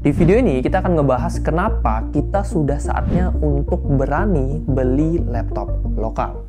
Di video ini kita akan ngebahas kenapa kita sudah saatnya untuk berani beli laptop lokal.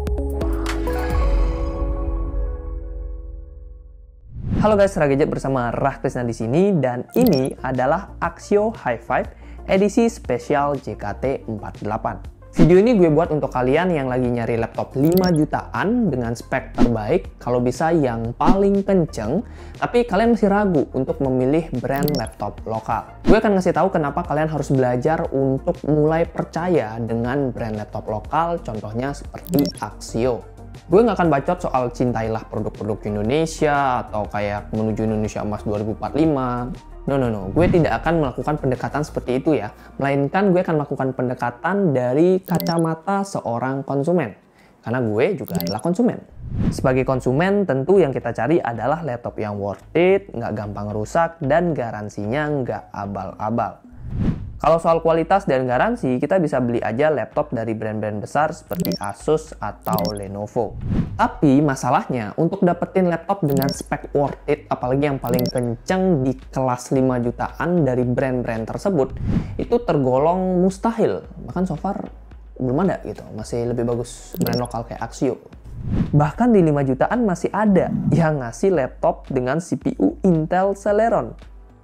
Halo guys, Ragadget bersama Rah Krisna di sini, dan ini adalah Axio Hi-Fi edisi spesial JKT48. Video ini gue buat untuk kalian yang lagi nyari laptop 5 jutaan dengan spek terbaik, kalau bisa yang paling kenceng, tapi kalian masih ragu untuk memilih brand laptop lokal. Gue akan ngasih tahu kenapa kalian harus belajar untuk mulai percaya dengan brand laptop lokal, contohnya seperti Axio. Gue nggak akan bacot soal cintailah produk-produk Indonesia atau kayak menuju Indonesia Emas 2045. No. Gue tidak akan melakukan pendekatan seperti itu ya. Melainkan gue akan melakukan pendekatan dari kacamata seorang konsumen. Karena gue juga adalah konsumen. Sebagai konsumen, tentu yang kita cari adalah laptop yang worth it, nggak gampang rusak, dan garansinya nggak abal-abal. Kalau soal kualitas dan garansi, kita bisa beli aja laptop dari brand-brand besar seperti Asus atau Lenovo. Tapi masalahnya, untuk dapetin laptop dengan spek worth it, apalagi yang paling kenceng di kelas 5 jutaan dari brand-brand tersebut, itu tergolong mustahil. Bahkan so far belum ada gitu, masih lebih bagus brand lokal kayak Axio. Bahkan di 5 jutaan masih ada yang ngasih laptop dengan CPU Intel Celeron.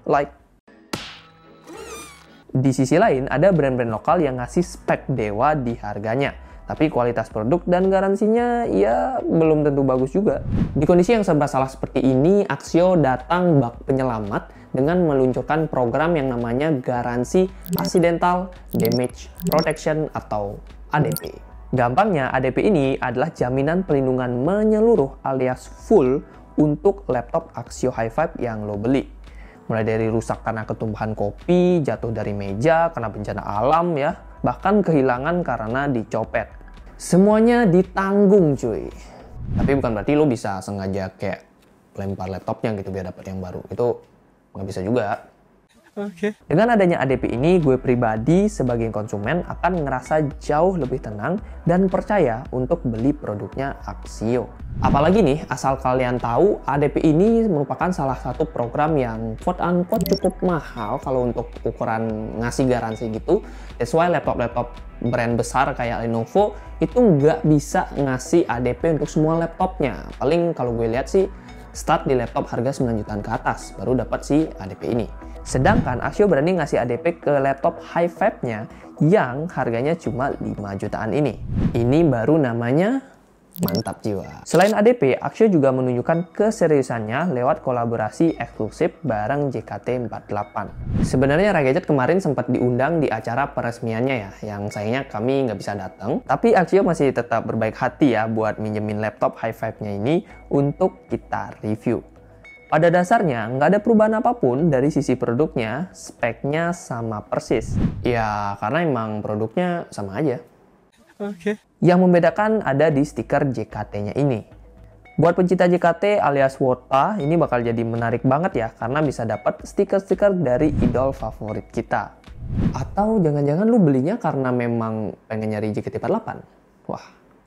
Di sisi lain, ada brand-brand lokal yang ngasih spek dewa di harganya. Tapi kualitas produk dan garansinya ya belum tentu bagus juga. Di kondisi yang serba salah seperti ini, Axio datang bak penyelamat dengan meluncurkan program yang namanya Garansi Accidental Damage Protection atau ADP. Gampangnya, ADP ini adalah jaminan pelindungan menyeluruh alias full untuk laptop Axio Hi-Fi yang lo beli. Mulai dari rusak karena ketumpahan kopi, jatuh dari meja, karena bencana alam ya, bahkan kehilangan karena dicopet. Semuanya ditanggung cuy. Tapi bukan berarti lo bisa sengaja kayak lempar laptopnya gitu biar dapat yang baru. Itu nggak bisa juga. Okay. Dengan adanya ADP ini, gue pribadi sebagai konsumen akan ngerasa jauh lebih tenang dan percaya untuk beli produknya Axio. Apalagi nih, asal kalian tahu, ADP ini merupakan salah satu program yang quote-unquote cukup mahal kalau untuk ukuran ngasih garansi gitu. That's why laptop-laptop brand besar kayak Lenovo itu nggak bisa ngasih ADP untuk semua laptopnya. Paling kalau gue lihat sih, start di laptop harga 9 jutaan ke atas, baru dapat si ADP ini. Sedangkan Axio berani ngasih ADP ke laptop Hi-Fi-nya yang harganya cuma 5 jutaan ini. Ini baru namanya mantap jiwa. Selain ADP, Axio juga menunjukkan keseriusannya lewat kolaborasi eksklusif bareng JKT48. Sebenarnya Ragadget kemarin sempat diundang di acara peresmiannya ya, yang sayangnya kami nggak bisa datang. Tapi Axio masih tetap berbaik hati ya buat minjemin laptop Hi-Fi-nya ini untuk kita review. Pada dasarnya, nggak ada perubahan apapun dari sisi produknya, speknya sama persis. Ya, karena emang produknya sama aja. Oke. Yang membedakan ada di stiker JKT-nya ini. Buat pencinta JKT alias Wota, ini bakal jadi menarik banget ya, karena bisa dapat stiker-stiker dari idol favorit kita. Atau jangan-jangan lu belinya karena memang pengen nyari JKT48? Wah,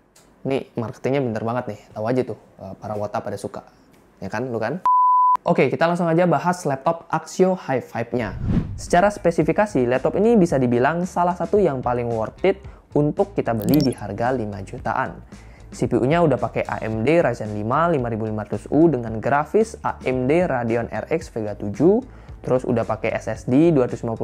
ini marketingnya bener banget nih. Tahu aja tuh, para Wota pada suka. Ya kan, lu kan? Oke, kita langsung aja bahas laptop Axio Hi-Fi-nya. Secara spesifikasi, laptop ini bisa dibilang salah satu yang paling worth it untuk kita beli di harga 5 jutaan. CPU-nya udah pakai AMD Ryzen 5 5500U dengan grafis AMD Radeon RX Vega 7, terus udah pakai SSD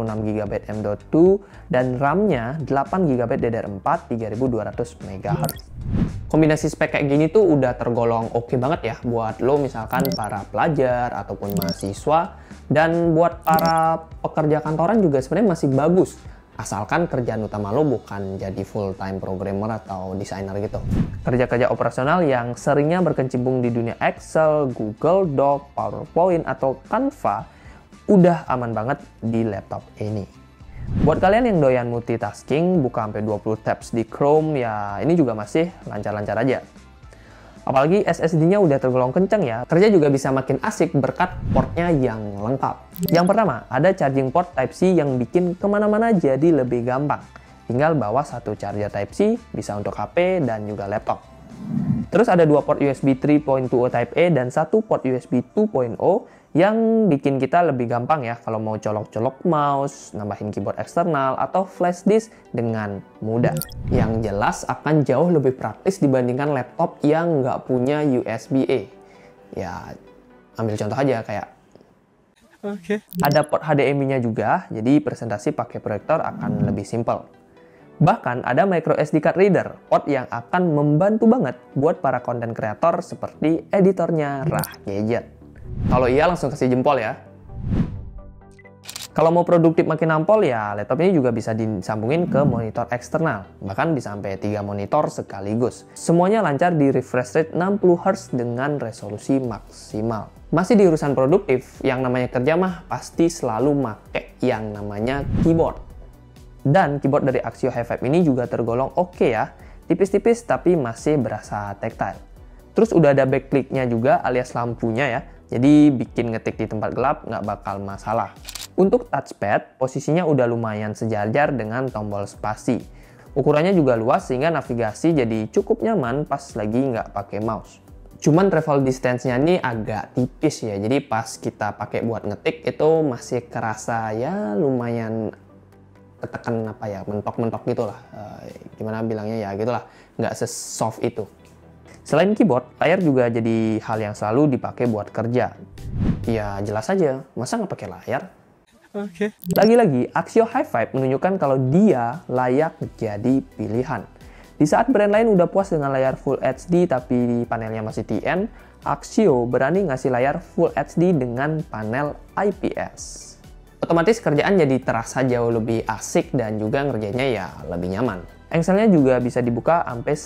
256GB M.2 dan RAM-nya 8GB DDR4 3200 MHz. Kombinasi spek kayak gini tuh udah tergolong oke banget ya buat lo misalkan para pelajar ataupun mahasiswa, dan buat para pekerja kantoran juga sebenarnya masih bagus. Asalkan kerjaan utama lo bukan jadi full-time programmer atau desainer gitu. Kerja-kerja operasional yang seringnya berkecimpung di dunia Excel, Google Doc, PowerPoint, atau Canva udah aman banget di laptop ini. Buat kalian yang doyan multitasking, buka sampai 20 tabs di Chrome, ya ini juga masih lancar-lancar aja. Apalagi SSD-nya udah tergolong kenceng ya, kerja juga bisa makin asik berkat portnya yang lengkap. Yang pertama, ada charging port Type-C yang bikin kemana-mana jadi lebih gampang. Tinggal bawa satu charger Type-C, bisa untuk HP dan juga laptop. Terus ada dua port USB 3.2 Type A dan satu port USB 2.0 yang bikin kita lebih gampang ya kalau mau colok-colok mouse, nambahin keyboard eksternal, atau flash disk dengan mudah. Yang jelas akan jauh lebih praktis dibandingkan laptop yang nggak punya USB-A. Ya, ambil contoh aja kayak ada port HDMI-nya juga, jadi presentasi pakai proyektor akan lebih simpel. Bahkan ada micro SD card reader, port yang akan membantu banget buat para konten kreator seperti editornya Rah Gadget. Kalau iya langsung kasih jempol ya. Kalau mau produktif makin nampol ya laptop ini juga bisa disambungin ke monitor eksternal. Bahkan bisa sampai 3 monitor sekaligus. Semuanya lancar di refresh rate 60Hz dengan resolusi maksimal. Masih di urusan produktif, yang namanya kerja mah pasti selalu make yang namanya keyboard. Dan keyboard dari Axio Hi5 ini juga tergolong oke ya. Tipis-tipis tapi masih berasa tactile. Terus udah ada backlight-nya juga alias lampunya ya. Jadi bikin ngetik di tempat gelap nggak bakal masalah. Untuk touchpad, posisinya udah lumayan sejajar dengan tombol spasi. Ukurannya juga luas sehingga navigasi jadi cukup nyaman pas lagi nggak pakai mouse. Cuman travel distance-nya ini agak tipis ya. Jadi pas kita pakai buat ngetik itu masih kerasa ya lumayan ketekan apa ya, mentok-mentok gitulah. Gimana bilangnya ya gitulah, nggak se-soft itu. Selain keyboard, layar juga jadi hal yang selalu dipakai buat kerja. Ya jelas aja, masa nggak pakai layar? Lagi-lagi, Axio Hi5 menunjukkan kalau dia layak jadi pilihan. Di saat brand lain udah puas dengan layar Full HD tapi panelnya masih TN, Axio berani ngasih layar Full HD dengan panel IPS. Otomatis kerjaan jadi terasa jauh lebih asik dan juga ngerjainnya ya lebih nyaman. Engselnya juga bisa dibuka sampai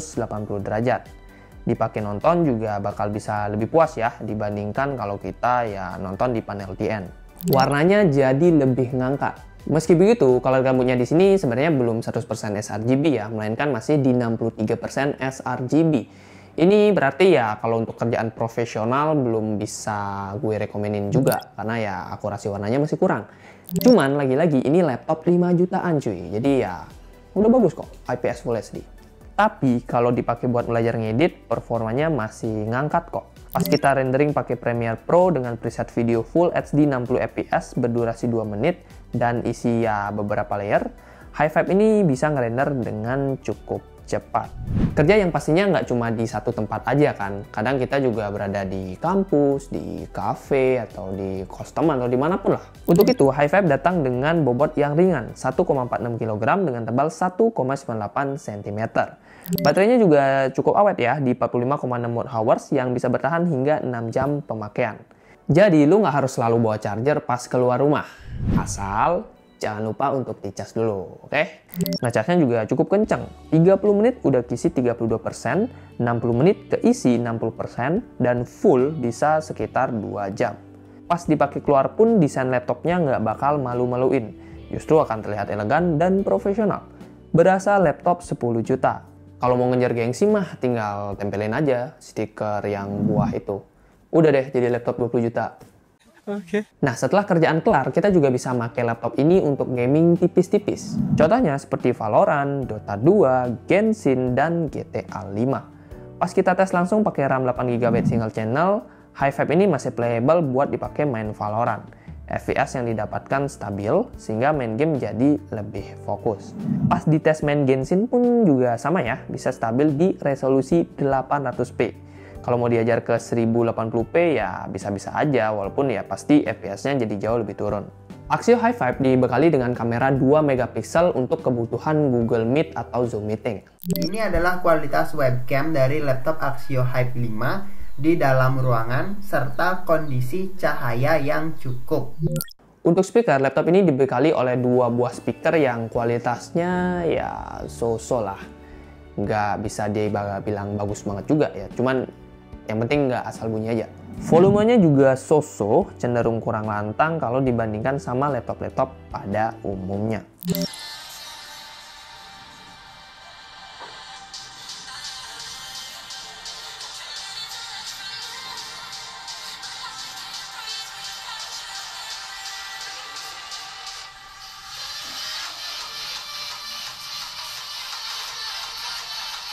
180 derajat. Dipakai nonton juga bakal bisa lebih puas ya dibandingkan kalau kita ya nonton di panel TN. Warnanya jadi lebih ngangkat. Meski begitu, color gambutnya di sini sebenarnya belum 100% sRGB ya, melainkan masih di 63% sRGB. Ini berarti ya kalau untuk kerjaan profesional belum bisa gue rekomenin juga karena ya akurasi warnanya masih kurang. Cuman lagi-lagi ini laptop 5 jutaan cuy. Jadi ya udah bagus kok IPS Full HD. Tapi kalau dipakai buat belajar ngedit, performanya masih ngangkat kok. Pas kita rendering pakai Premiere Pro dengan preset video Full HD 60 fps berdurasi 2 menit dan isi ya beberapa layer, Hi5 ini bisa ngerender dengan cukup cepat. Kerja yang pastinya nggak cuma di satu tempat aja kan. Kadang kita juga berada di kampus, di cafe, atau di kos teman, atau dimanapun lah. Untuk itu, Hi5 datang dengan bobot yang ringan, 1,46 kg dengan tebal 1,98 cm. Baterainya juga cukup awet ya, di 45,6 Wh yang bisa bertahan hingga 6 jam pemakaian. Jadi, lu nggak harus selalu bawa charger pas keluar rumah. Asal jangan lupa untuk dicas dulu, oke? Ngecasnya juga cukup kencang. 30 menit udah keisi 32%, 60 menit keisi 60%, dan full bisa sekitar 2 jam. Pas dipakai keluar pun desain laptopnya nggak bakal malu-maluin. Justru akan terlihat elegan dan profesional. Berasa laptop 10 juta. Kalau mau ngejar gengsi mah tinggal tempelin aja stiker yang buah itu. Udah deh jadi laptop 20 juta. Nah, setelah kerjaan kelar, kita juga bisa pakai laptop ini untuk gaming tipis-tipis. Contohnya seperti Valorant, Dota 2, Genshin, dan GTA 5. Pas kita tes langsung pakai RAM 8GB single channel, Hi5 ini masih playable buat dipakai main Valorant. FPS yang didapatkan stabil, sehingga main game jadi lebih fokus. Pas di tes main Genshin pun juga sama ya, bisa stabil di resolusi 800p. Kalau mau diajar ke 1080p ya bisa-bisa aja, walaupun ya pasti FPS-nya jadi jauh lebih turun. Axio Hi5 dibekali dengan kamera 2 megapiksel untuk kebutuhan Google Meet atau Zoom Meeting. Ini adalah kualitas webcam dari laptop Axio Hi5 di dalam ruangan serta kondisi cahaya yang cukup. Untuk speaker, laptop ini dibekali oleh 2 buah speaker yang kualitasnya ya so-so lah. Nggak bisa dibilang bagus banget juga ya, cuman yang penting nggak asal bunyi aja. Volumenya juga so-so, cenderung kurang lantang kalau dibandingkan sama laptop-laptop pada umumnya.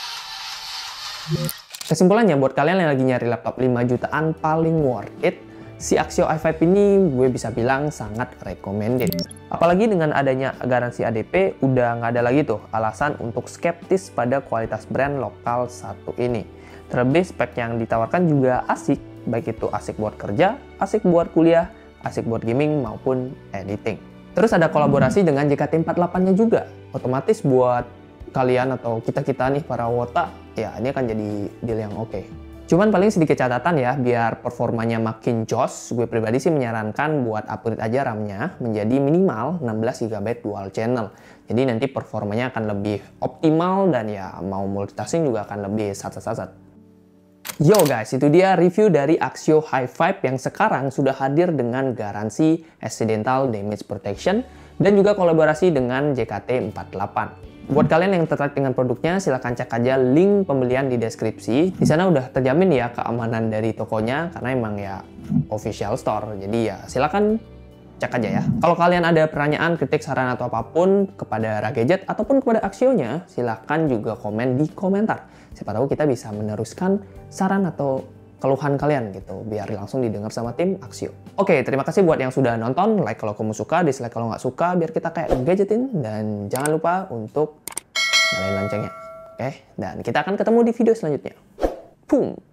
Kesimpulannya, buat kalian yang lagi nyari laptop 5 jutaan paling worth it, si Axio i5 ini gue bisa bilang sangat recommended. Apalagi dengan adanya garansi ADP, udah nggak ada lagi tuh alasan untuk skeptis pada kualitas brand lokal satu ini. Terlebih spek yang ditawarkan juga asik, baik itu asik buat kerja, asik buat kuliah, asik buat gaming maupun editing. Terus ada kolaborasi dengan JKT48-nya juga. Otomatis buat kalian atau kita-kita nih para wota, ya ini akan jadi deal yang oke. Cuman paling sedikit catatan ya, biar performanya makin jos, gue pribadi sih menyarankan buat upgrade aja RAM-nya menjadi minimal 16 GB dual channel. Jadi nanti performanya akan lebih optimal dan ya mau multitasking juga akan lebih sat-sat. Yo guys, itu dia review dari Axio i5 yang sekarang sudah hadir dengan garansi Accidental Damage Protection dan juga kolaborasi dengan JKT48. Buat kalian yang tertarik dengan produknya, silahkan cek aja link pembelian di deskripsi. Di sana udah terjamin ya keamanan dari tokonya, karena emang ya official store. Jadi ya silahkan cek aja ya. Kalau kalian ada pertanyaan, kritik, saran, atau apapun kepada Ragadget ataupun kepada Axio-nya, silahkan juga komen di komentar. Siapa tahu kita bisa meneruskan saran atau keluhan kalian gitu, biar langsung didengar sama tim Axio. Oke, terima kasih buat yang sudah nonton. Like kalau kamu suka, dislike kalau nggak suka, biar kita kayak gadgetin. Dan jangan lupa untuk nyalain loncengnya. Oke, dan kita akan ketemu di video selanjutnya. Boom!